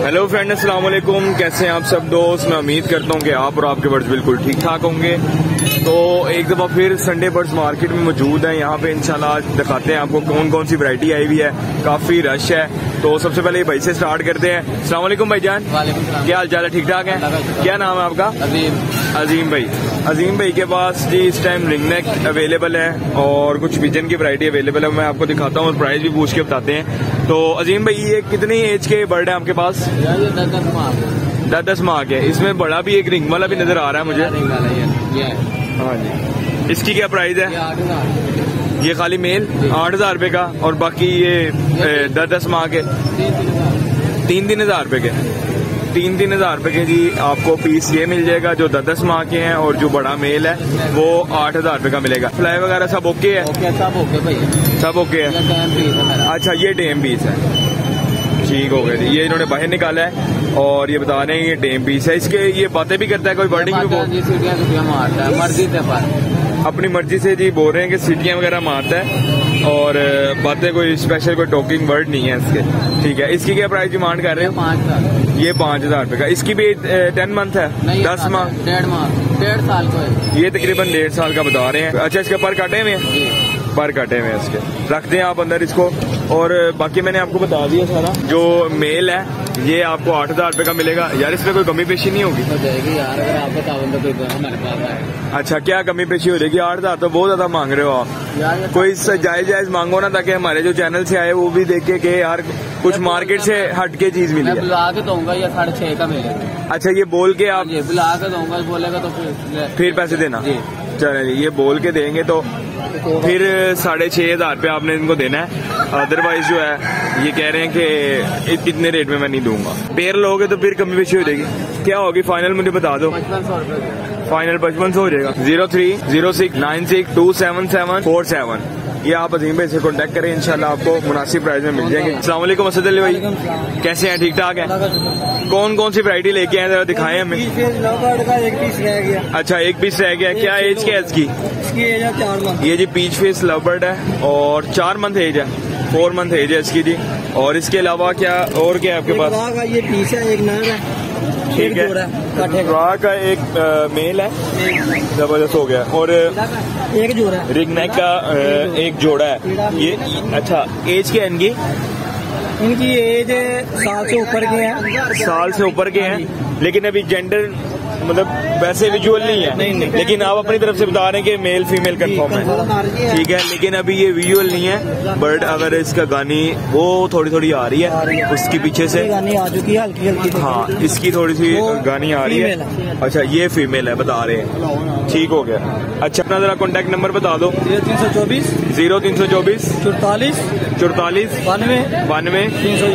Hello friend, अस्सलाम वालेकुम। कैसे हैं आप सब दोस्त? मैं उम्मीद करता हूं कि आप और आपके बर्ड्स बिल्कुल ठीक ठाक होंगे। तो एक दफ़ा फिर संडे बर्ड्स मार्केट में मौजूद है। यहाँ पे इंशाल्लाह आज दिखाते हैं आपको कौन कौन सी वैरायटी आई हुई है। काफ़ी रश है। तो सबसे पहले भाई से स्टार्ट करते हैं। अस्सलाम वालेकुम भाईजान, क्या हाल चाल है? ठीक ठाक है? क्या नाम है आपका? अजीम भाई। अजीम भाई के पास जी इस टाइम रिंगनेक अवेलेबल है और कुछ पिजन की वैरायटी अवेलेबल है। मैं आपको दिखाता हूँ और प्राइस भी पूछ के बताते हैं। तो अजीम भाई, ये कितनी एज के बर्ड है आपके पास? 10 माह के। इसमें बड़ा भी एक रिंग वाला भी नजर आ रहा है मुझे। हाँ जी। इसकी क्या प्राइस है? ये खाली मेल 8,000 रुपए का और बाकी ये 10 माह के 3,000 रुपए के। 3,000 रुपए के जी आपको पीस ये मिल जाएगा जो 10 माह के हैं, और जो बड़ा मेल है वो 8,000 रुपए का मिलेगा। फ्लाई वगैरह सब ओके है? सब ओके भैया, सब ओके है। अच्छा, ये टेम पीस है, ठीक हो गया जी। ये इन्होंने बाहर निकाला है और ये बता रहे हैं ये टेम पीस है। इसके ये बातें भी करता है, कोई वर्डिंग भी मारता है मर्जी से, अपनी मर्जी से जी बोल रहे हैं कि सीटियां वगैरह मारता है और बातें कोई स्पेशल कोई टॉकिंग वर्ड नहीं है इसके। ठीक है। इसकी क्या प्राइस डिमांड कर रहे हैं? 5,000। ये 5,000 रुपए का। इसकी भी 10 मंथ है? 10 माह, 1.5 साल को है। ये तकरीबन 1.5 साल का बता रहे हैं। अच्छा, इसके पर काटे हुए हैं? पर कटे हुए इसके रख दें आप अंदर इसको। और बाकी मैंने आपको बता दिया सारा। जो मेल है ये आपको 8,000 रुपए का मिलेगा। यार इसमें कोई कमी पेशी नहीं होगी? हो जाएगी यार, अगर आप बताओ तो कोई हमारे पास है। अच्छा, क्या कमी पेशी हो जाएगी? 8,000 तो बहुत ज्यादा मांग रहे हो आप। कोई जायज मांगो ना, ताकि हमारे जो चैनल से आए वो भी देखे कि यार कुछ मार्केट से हट के चीज मिली है। बुला के दूंगा या 6.5 का मिलेगा। अच्छा, ये बोल के आप बुला के दूंगा, बोलेगा तो फिर पैसे देना? चले, ये बोल के देंगे तो फिर 6,500 रुपये आपने इनको देना है। अदरवाइज जो है ये कह रहे हैं कि इतने रेट में मैं नहीं दूंगा। पेयर लोगे तो फिर कमी पेशी हो जाएगी। क्या होगी फाइनल मुझे बता दो। 5500 रुपये फाइनल 5500 हो जाएगा। 0306962747। ये आप अजीम भाई से कॉन्टेक्ट करें, इंशाल्लाह आपको मुनासिब प्राइस में मिल जाएंगे। अस्सलाम वालेकुम असद अली भाई, कैसे हैं? ठीक ठाक है? कौन कौन सी वैरायटी लेके आए, जरा दिखाएं हमें। एक पीस रह गया। अच्छा, एक पीस रह गया। क्या एज क्या है इसकी? इसकी एज है 4 मंथ। ये जी पीच फेस लवबर्ड है और 4 मंथ एज है, 4 मंथ एज है इसकी जी। और इसके अलावा क्या और क्या है आपके पास? ये पीस है, एक नर है, ठीक है। राह का एक मेल है, जबरदस्त हो गया। और एक जोड़ा है, रिंगनेक का एक जोड़ा है। ये अच्छा, एज क्या है इनकी? इनकी एज 7 से ऊपर के हैं। 7 से ऊपर के हैं, लेकिन अभी जेंडर मतलब वैसे विजुअल नहीं है। नहीं। लेकिन आप अपनी तरफ से बता रहे हैं कि मेल फीमेल कंफर्म है, ठीक है। लेकिन अभी ये विजुअल नहीं है। बट अगर इसका गानी वो थोड़ी थोड़ी आ रही है उसकी पीछे से गानी आ चुकी है, हल्की हल्की। हाँ, इसकी थोड़ी सी गानी आ रही है। अच्छा, ये फीमेल है बता रहे हैं, ठीक हो गया। अच्छा, अपना जरा कॉन्टेक्ट नंबर बता दो। 0324 0324 44 44 92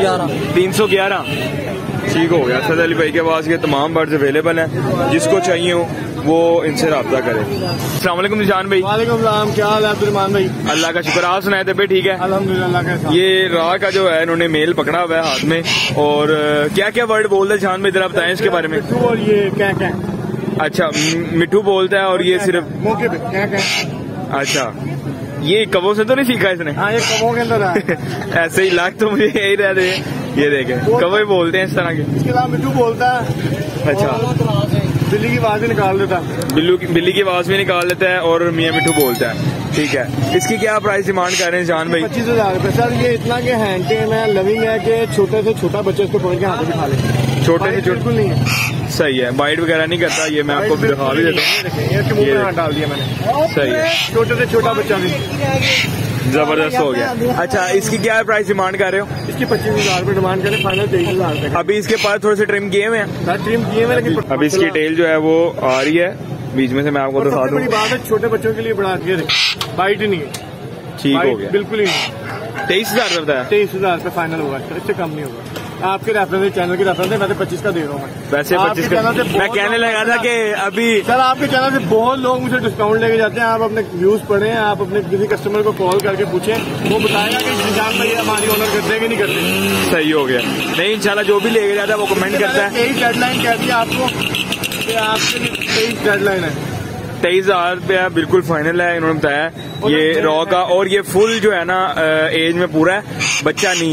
311। ठीक हो गया। असद अली भाई के पास ये तमाम बर्ड्स अवेलेबल हैं, जिसको चाहिए हो वो इनसे रब्ता करें। अस्सलाम वालेकुम निशान भाई। वालेकुम सलाम, क्या हाल है अब्दुलरहमान भाई? अल्लाह का शुक्र। आप सुनाए तबीयत ठीक है? अल्हम्दुलिल्लाह। ये राह का जो है इन्होंने मेल पकड़ा हुआ है हाथ में। और क्या क्या वर्ड बोल रहे हैं निशान भाई, जरा बताएं इसके बारे में। और ये क्या क्या? अच्छा, मिठू बोलता है और ये सिर्फ मौके पे क्या क्या? अच्छा, ये कबों से तो नहीं सीखा इसने? हाँ, ये कबों के अंदर है। ऐसे ही लाख तो मुझे यही रहते हैं। ये देखें, कबों बोलते हैं इस तरह के। इसके अलावा मिठू बोलता है। अच्छा, बिल्ली की आवाज भी निकाल देता है। बिल्ली की आवाज भी निकाल देता है और मियाँ मिठू बोलता है। ठीक है। इसकी क्या प्राइस डिमांड कर रहे हैं जान भाई? 25,000 रुपए सर। ये इतना के हैंड टेम है, लविंग है कि छोटे से छोटा बच्चे इसको पकड़ के हाथ में खा ले। छोटे से बिल्कुल नहीं है, सही है। बाइट वगैरह नहीं करता। ये मैं आपको दिखा भी देता हूँ। ये हाथ डाल दिया मैंने। सही है, छोटे से छोटा बच्चा भी जबरदस्त हो गया। अच्छा, इसकी क्या प्राइस डिमांड कर रहे हो? इसकी 25,000 रुपए डिमांड करें, फाइनल 23,000 रुपए। अभी इसके पास थोड़े से ट्रिम किए हुए हैं? ट्रिम किए हुए, लेकिन अभी इसकी टेल जो है वो आ रही है बीच में से। मैं आपको दिखा दूं। बड़ी बात है, छोटे बच्चों के लिए बढ़ा दिया, बाइट ही नहीं है। ठीक हो गया, बिल्कुल ही नहीं। 23,000 रुपए बताया? 23,000 रुपए फाइनल होगा, इससे कम नहीं होगा। आपके रेफरेंस, चैनल के रेफरेंस है, मैं तो 25 का दे रहा हूँ। वैसे 25 का मैं कहने लगा था कि अभी सर आपके चैनल से बहुत लोग मुझे डिस्काउंट लेके जाते हैं। आप अपने व्यूज पढ़ें, आप अपने किसी कस्टमर को कॉल करके पूछें, वो बताएगा कि निजाम भाई हमारी ऑनर करते हैं कि नहीं करते। सही हो गया। नहीं, इंशाल्लाह जो भी लेके जाता है वो कमेंट करता है। 23 डेडलाइन कह दिया आपको कि आपके लिए 23 डेडलाइन है। 23,000 रुपया बिल्कुल फाइनल है, इन्होंने बताया ये रॉ का। और ये फुल जो है ना एज में पूरा है, बच्चा नहीं है।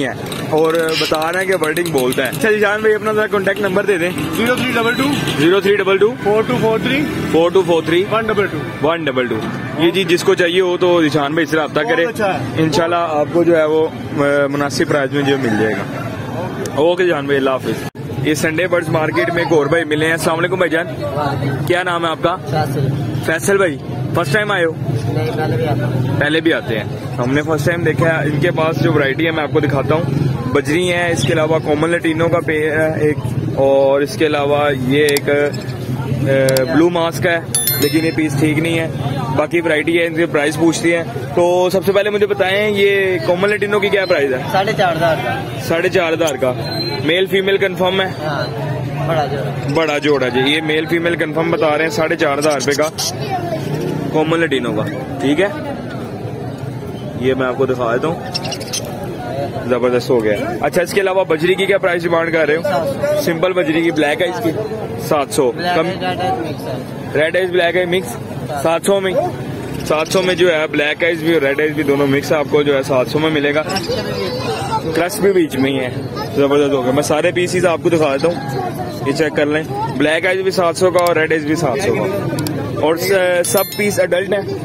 और बता रहे हैं कि वर्डिंग बोलता है। अच्छा जीशान भाई अपना जरा कॉन्टेक्ट नंबर दे दें। 0322 0322 4243 4243 122। ये जी जिसको चाहिए हो तो जीशान भाई से रब्ता करे, इंशाल्लाह आपको जो है वो मुनासिब प्राइस में जो मिल जाएगा। ओके जीशान भाई, अल्लाह हाफिज। ये संडे बर्ड्स मार्केट में एक और भाई मिले हैं। अस्सलाम वालेकुम भाईजान, क्या नाम है आपका? फैसल भाई, फर्स्ट टाइम आए हो? पहले भी आते हैं। हमने फर्स्ट टाइम देखा है। इनके पास जो वैरायटी है मैं आपको दिखाता हूँ। बजरी है, इसके अलावा कॉमन लैटिनो का पेड़ है एक, और इसके अलावा ये एक ब्लू मास्क है, लेकिन ये पीस ठीक नहीं है। बाकी वैरायटी है, इनके प्राइस पूछती है। तो सबसे पहले मुझे बताएं ये कॉमन लैटिनो की क्या प्राइस है? 4,500 का। मेल फीमेल कंफर्म है? बड़ा जोड़ा जी। ये मेल फीमेल कंफर्म बता रहे हैं 4,500 रुपए का कॉमन लैटिनो का। ठीक है, ये मैं आपको दिखा देता हूँ, जबरदस्त हो गया। अच्छा, इसके अलावा बजरी की क्या प्राइस डिमांड कर रहे हो? सिंपल बजरी की ब्लैक है इसकी 700। कम रेड आइज ब्लैक है मिक्स 700 में। 700 में जो है ब्लैक आइज भी और रेड आइज भी दोनों मिक्स आपको जो है 700 में मिलेगा। क्रस्ट भी बीच में ही है, जबरदस्त हो गया। मैं सारे पीसीज आपको दिखा देता हूँ, ये चेक कर लें। ब्लैक आइज भी 700 का और रेड आइज भी 700 का, और सब पीस अडल्ट है।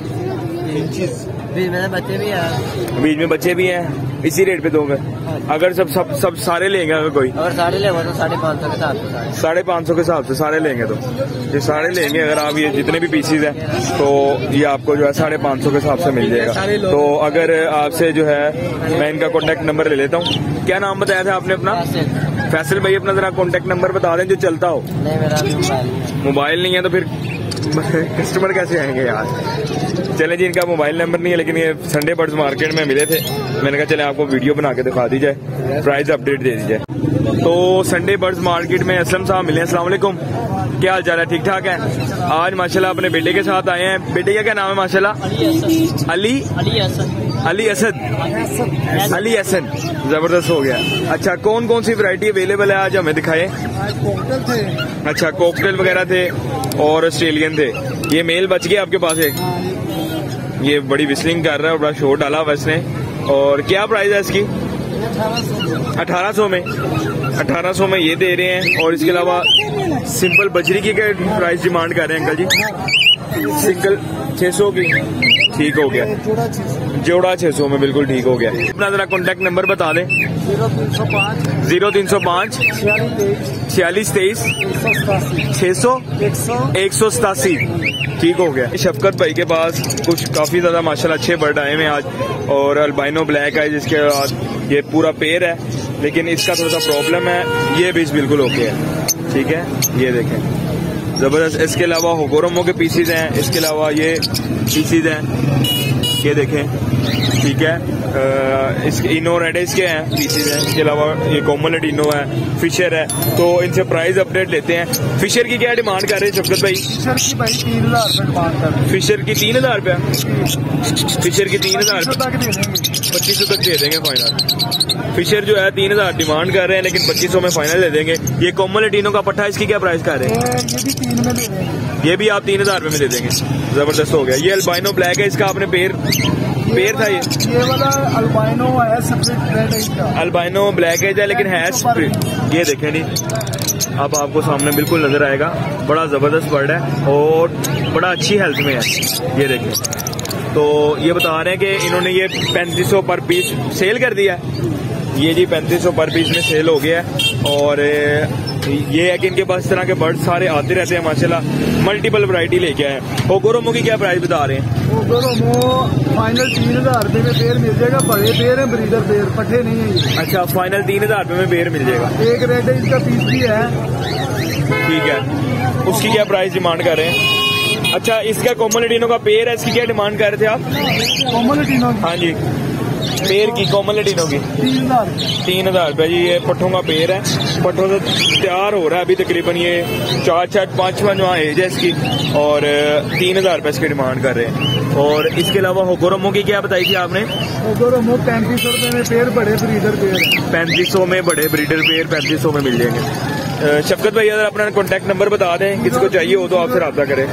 बीच में बच्चे भी हैं। इसी रेट पे दोगे? अगर सब सारे लेंगे, अगर कोई अगर सारे लेंगे तो 550 के हिसाब से 550 के हिसाब से सारे लेंगे, तो ये सारे लेंगे अगर आप ये जितने भी पीसीज हैं तो ये आपको जो है 550 के हिसाब से मिल जाएगा। तो अगर आपसे जो है मैं इनका कॉन्टेक्ट नंबर ले लेता हूँ। क्या नाम बताया था आपने अपना? फैसल भाई, अपना जरा कॉन्टेक्ट नंबर बता दें जो चलता हो। नहीं, मेरा मोबाइल नहीं है तो फिर कस्टमर कैसे आएंगे यार? चले जी, इनका मोबाइल नंबर नहीं है, लेकिन ये संडे बर्ड्स मार्केट में मिले थे। मैंने कहा चले आपको वीडियो बना के दिखा दी जाए, प्राइस अपडेट दे दी जाए। तो संडे बर्ड्स मार्केट में असलम साहब मिले। अस्सलाम वालेकुम, क्या हाल चाल है? ठीक ठाक है? आज माशाल्लाह अपने बेटे के साथ आए हैं। बेटे का क्या नाम है? माशाल्लाह अली हसन, जबरदस्त हो गया। अच्छा, कौन कौन सी वैरायटी अवेलेबल है आज हमें दिखाए? अच्छा, कॉकटेल वगैरह थे और ऑस्ट्रेलियन थे। ये मेल बच गया आपके पास एक, ये बड़ी विस्लिंग कर रहा है, बड़ा शोर डाला हुआ इसने। और क्या प्राइस है इसकी? 1800 में ये दे रहे हैं। और इसके अलावा सिंपल बजरी की क्या प्राइस डिमांड कर रहे हैं अंकल जी? सिंगल 600 की, ठीक हो गया। जोड़ा 600 में, बिल्कुल ठीक हो गया। अपना जरा कॉन्टेक्ट नंबर बता दें। 0305 46 23 600 187, ठीक हो गया। शफकत भाई के पास कुछ काफी ज्यादा माशाल्लाह अच्छे बर्ड आए हैं आज, और अल्बाइनो ब्लैक है जिसके बाद ये पूरा पेड़ है, लेकिन इसका थोड़ा सा प्रॉब्लम है। ये बीच बिल्कुल ओके है, ठीक है, ये देखें जबरदस्त। इसके अलावा होगोरोमो के पीसीज हैं, इसके अलावा ये पीसीज हैं, ये देखें, ठीक है। इसके इनो रेडिस के हैं पीसीज हैं। इसके अलावा ये कॉमन लैटिनो है, फिशर है। तो इनसे प्राइस अपडेट लेते हैं। फिशर की क्या डिमांड कर रहे हैं शफकत भाई? फिशर की भाई 3,000 रुपए डिमांड कर रहे हैं। फिशर की 3,000 रुपया? फिशर की 3,000 2500 तक दे देंगे फाइनल। फिशर जो है 3,000 डिमांड कर रहे हैं, लेकिन 2500 में फाइनल दे देंगे। ये कॉमन लैटिनो का पट्टा, इसकी क्या प्राइस कर रहे हैं? ये भी आप 3,000 रुपए में दे देंगे, जबरदस्त हो गया। ये अल्बाइनो ब्लैक है, इसका आपने पेड़ था ये वाला अल्बाइनो है, अल्बाइनो ब्लैक है लेकिन है स्प्लिट। ये देखें नी, अब आपको सामने बिल्कुल नजर आएगा। बड़ा जबरदस्त बर्ड है और बड़ा अच्छी हेल्थ में है, ये देखें। तो ये बता रहे हैं कि इन्होंने ये 3500 पर पीस सेल कर दिया है। ये जी 3500 पर पीस में सेल हो गया है। और ये है कि इनके पास इस तरह के बर्ड सारे आते रहते हैं माशाल्लाह। मल्टीपल वैरायटी लेके आए हैं। होगोरोमो की क्या प्राइस बता रहे हैं? होगोरोमो फाइनल 3,000 रुपए में पेड़ मिल जाएगा। बड़े पेड़ है, ब्रीडर पेड़, पट्टे नहीं है ये। अच्छा, फाइनल 3,000 रुपए में पेड़ मिल जाएगा। एक रेड है, इसका पीस भी है, ठीक है। उसकी क्या प्राइस डिमांड कर रहे हैं? अच्छा, इसका कॉमन लैटिनो का पेड़ है, इसकी क्या डिमांड कर रहे थे आप? Common Latino? हाँ जी, पेड़ की, कॉमन लैटिनो की 3,000 रुपए जी। ये पट्ठों का पेड़ है, पट्ठों से तैयार हो रहा है अभी तकरीबन ये 4-5 एज है इसकी, और 3,000 रुपए इसकी डिमांड कर रहे हैं। और इसके अलावा होगोरोमो की क्या बताई थी आपने? होगोरोमो 3500 रुपए में पेड़, बड़े ब्रीडर पेड़ 3500 में, बड़े ब्रीडर पेड़ 3500 में मिल जाएंगे। शफकत भाई अगर अपना कॉन्टेक्ट नंबर बता दें, किसी को चाहिए हो तो आपसे रब्ता करें।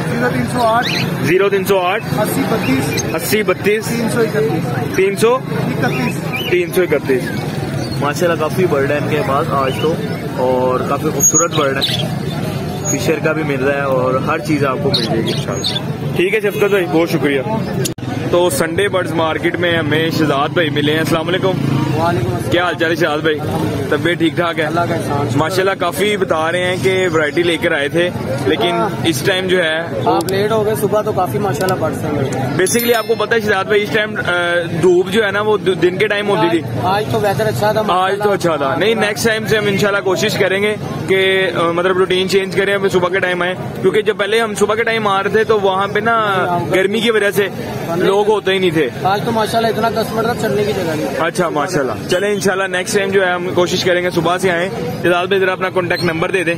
0308 80 32 331। माशाल्लाह काफ़ी बर्ड है इनके पास आज तो, और काफ़ी खूबसूरत बर्ड है। फिशर का भी मिल रहा है और हर चीज़ आपको मिल जाएगी इंशाल्लाह। ठीक है शफकत भाई, बहुत शुक्रिया। तो संडे बर्ड्स मार्केट में हमें शहजाद भाई मिले हैं। अस्सलाम वालेकुम। क्या हाल चाल है शहजाद भाई? तबीयत ठीक ठाक है? माशाल्लाह काफी बता रहे हैं कि वैरायटी लेकर आए थे, लेकिन इस टाइम जो है आप लेट हो गए। सुबह तो काफी माशाल्लाह बर्ड्स हैं। बेसिकली आपको पता है शहजाद भाई, इस टाइम धूप जो है ना वो दिन के टाइम होती थी। आज तो वेदर अच्छा था। आज तो अच्छा था। नहीं, नेक्स्ट टाइम से हम इंशाल्लाह कोशिश करेंगे कि मतलब रूटीन चेंज करें, अब सुबह के टाइम आए, क्योंकि जब पहले हम सुबह के टाइम आ रहे थे तो वहाँ पे ना गर्मी की वजह से लोग होते ही नहीं थे। आज तो माशाल्लाह इतना कस्टमर था, चलने की जगह नहीं। अच्छा माशाल्लाह। चले इंशाल्लाह नेक्स्ट टाइम जो है हम कोशिश करेंगे सुबह से आए। शहजाद भाई जरा अपना कॉन्टेक्ट नंबर दे दें।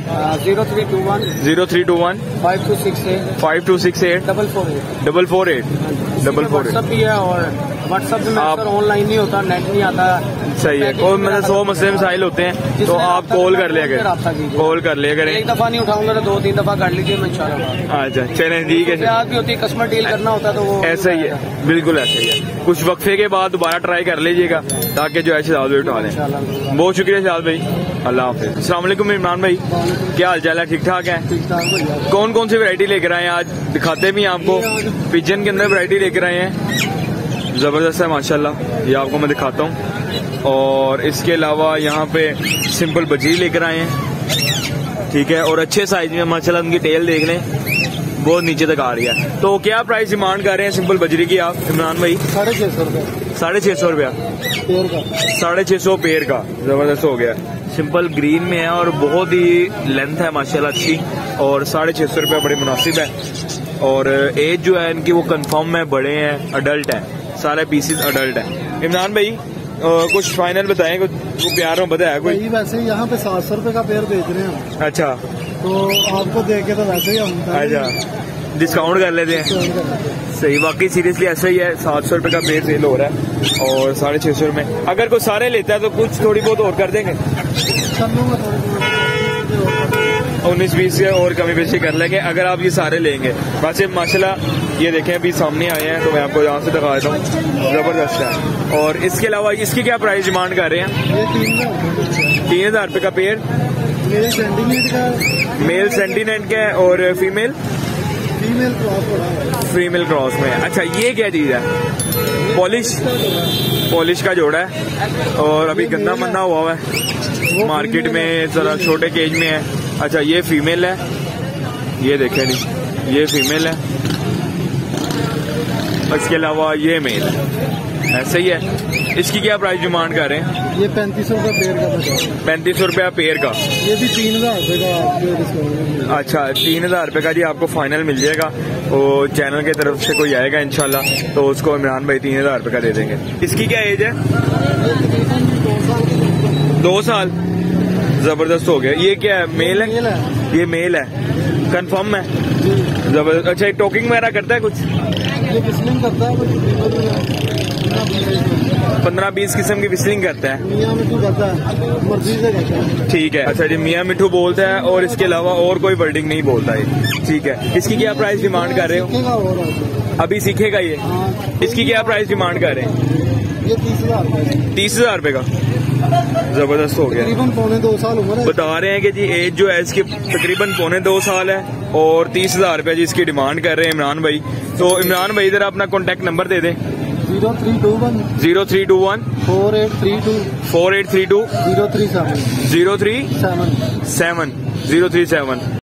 0321 5268 448 भी है, और व्हाट्सएप में अक्सर ऑनलाइन नहीं होता, नेट नहीं आता। सही है, कोई मतलब 100 मसले मसाइल होते हैं तो आप कॉल कर लिया करें। कॉल कर लिया करें। एक दफा नहीं उठाऊंगा तो 2-3 दफा कर लीजिए इंशाल्लाह। अच्छा चलें, ठीक है। भी होती है, कस्टमर डील करना होता है तो वो ऐसा ही है, बिल्कुल ऐसा ही है। कुछ वक्फे के बाद दोबारा ट्राई कर लीजिएगा ताकि जो है शहजाद भाई उठा लें। बहुत शुक्रिया शहजाद भाई, अल्लाह हाफिज़। अस्सलाम वालेकुम इमरान भाई, क्या हाल चाल है? ठीक ठाक है? कौन कौन सी वैरायटी लेकर आए हैं आज? दिखाते भी हैं आपको। पिजन के अंदर वैरायटी लेकर आए हैं, जबरदस्त है माशाल्लाह, ये आपको मैं दिखाता हूँ। और इसके अलावा यहाँ पे सिंपल बजरी लेकर आए हैं, ठीक है, और अच्छे साइज में माशाल्लाह। उनकी टेल देख लें, बहुत नीचे तक आ रही है। तो क्या प्राइस डिमांड कर रहे हैं सिंपल बजरी की आप इमरान भाई? 650 रुपया। 650 रुपया पेयर का? 650 पेयर का, जबरदस्त हो गया। सिंपल ग्रीन में है और बहुत ही लेंथ है माशाल्लाह अच्छी, और 650 रुपया बड़े मुनासिब है। और एज जो है इनकी वो कंफर्म है, बड़े हैं, अडल्ट है, सारे पीसेस अडल्ट है। इमरान भाई कुछ फाइनल बताएं, कुछ प्यार में बताया कोई? वैसे यहाँ पे 700 रुपए का पेयर बेच रहे हैं। अच्छा, तो आपको देख के तो वैसे ही हम अच्छा डिस्काउंट कर लेते हैं। सही, बाकी सीरियसली ऐसा ही है। 700 रुपए का पेयर सेल हो रहा है और 650 रुपए। अगर कोई सारे लेता है तो कुछ थोड़ी बहुत और कर देंगे, 19-20 से और कमी बेशी कर लेंगे अगर आप ये सारे लेंगे। वैसे माशाल्लाह ये देखें अभी सामने आए हैं तो मैं आपको यहाँ से दिखा देता हूँ, जबरदस्त है। और इसके अलावा इसकी क्या प्राइस डिमांड कर रहे हैं? ये 3000 रुपए का पेयर। मेल सेंटीनेट का है और फीमेल क्रॉस में। अच्छा, ये क्या चीज है? पॉलिश का जोड़ा है और अभी गंदा मंदा हुआ है मार्केट में, जरा छोटे केज में है। अच्छा, ये फीमेल है, ये देखें नहीं, ये फीमेल है। इसके अलावा ये मेल है, ऐसे ही है। इसकी क्या प्राइस डिमांड कर रहे हैं? ये 3500 रुपया पेयर का। 3500 रुपया पेयर का। ये भी 3000 रुपए का। अच्छा, 3000 रुपए का जी आपको फाइनल मिल जाएगा। वो चैनल की तरफ से कोई आएगा इंशाल्लाह तो उसको इमरान भाई 3000 रुपए का दे देंगे। इसकी क्या एज है? 2 साल। जबरदस्त हो गया। ये क्या है? मेल है? ये मेल है, कंफर्म है, जबरदस्त। अच्छा, टॉकिंग वगैरह करता है कुछ? ये विस्लिंग करता है, 15-20 किस्म की विस्लिंग करता है। मियां मिठू करता है, मर्जी से करता है। ठीक है। अच्छा जी, मियां मिठू बोलता है और इसके अलावा और कोई वर्डिंग नहीं बोलता है। ठीक है। इसकी क्या प्राइस डिमांड कर रहे हो? अभी सीखेगा ये। इसकी क्या प्राइस डिमांड कर रहे हैं? ये 30,000। 30,000 रुपए का, जबरदस्त हो गया। तकरीबन 2.25 साल उम्र है। बता रहे हैं कि जी एज जो है इसकी तकरीबन 2.25 साल है और 30,000 रुपए जी इसकी डिमांड कर रहे हैं इमरान भाई। तो इमरान भाई इधर अपना कॉन्टेक्ट नंबर दे दें। 0321 4832 037 037